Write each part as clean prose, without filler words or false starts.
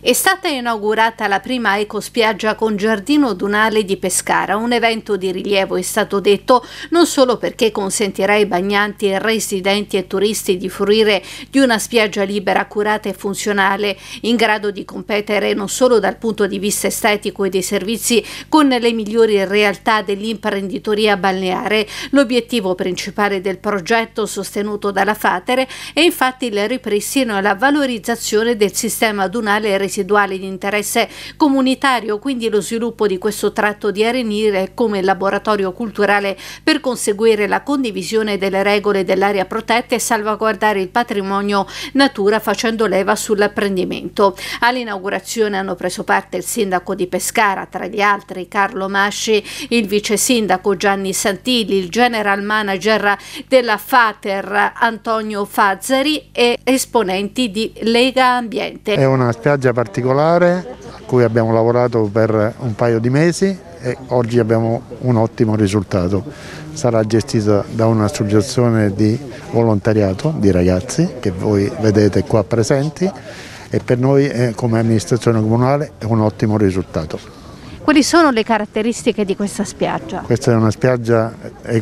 È stata inaugurata la prima ecospiaggia con giardino dunale di Pescara, un evento di rilievo, è stato detto, non solo perché consentirà ai bagnanti, residenti e turisti di fruire di una spiaggia libera, accurata e funzionale, in grado di competere non solo dal punto di vista estetico e dei servizi con le migliori realtà dell'imprenditoria balneare. L'obiettivo principale del progetto, sostenuto dalla Fatere, è infatti il ripristino e la valorizzazione del sistema dunale residuale di interesse comunitario, quindi lo sviluppo di questo tratto di arenile come laboratorio culturale per conseguire la condivisione delle regole dell'area protetta e salvaguardare il patrimonio natura facendo leva sull'apprendimento. All'inaugurazione hanno preso parte il sindaco di Pescara, tra gli altri Carlo Masci, il vice sindaco Gianni Santilli, il general manager della Fater Antonio Fazzari e esponenti di Lega Ambiente. È una spiaggia particolare a cui abbiamo lavorato per un paio di mesi e oggi abbiamo un ottimo risultato. Sarà gestita da un'associazione di volontariato di ragazzi che voi vedete qua presenti e per noi come amministrazione comunale è un ottimo risultato. Quali sono le caratteristiche di questa spiaggia? Questa è una spiaggia,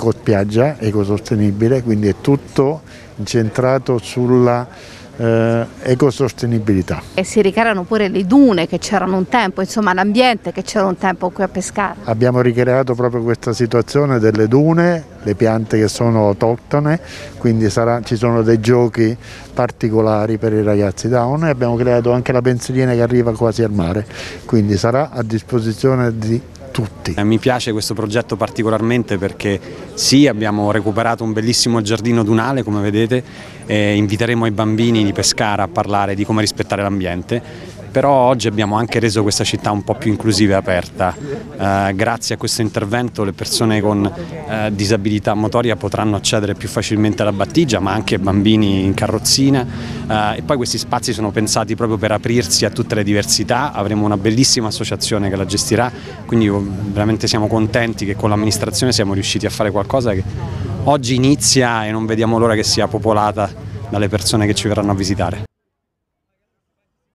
ecosostenibile, quindi è tutto incentrato sulla ecosostenibilità. E si ricreano pure le dune che c'erano un tempo, insomma l'ambiente che c'era un tempo qui a Pescara. Abbiamo ricreato proprio questa situazione delle dune, le piante che sono autoctone, quindi ci sono dei giochi particolari per i ragazzi down e abbiamo creato anche la pensilina che arriva quasi al mare, quindi sarà a disposizione di tutti. Mi piace questo progetto particolarmente perché sì, abbiamo recuperato un bellissimo giardino dunale come vedete e inviteremo i bambini di Pescara a parlare di come rispettare l'ambiente. Però oggi abbiamo anche reso questa città un po' più inclusiva e aperta. Grazie a questo intervento le persone con disabilità motoria potranno accedere più facilmente alla battigia, ma anche bambini in carrozzina. E poi questi spazi sono pensati proprio per aprirsi a tutte le diversità. Avremo una bellissima associazione che la gestirà, quindi veramente siamo contenti che con l'amministrazione siamo riusciti a fare qualcosa che oggi inizia e non vediamo l'ora che sia popolata dalle persone che ci verranno a visitare.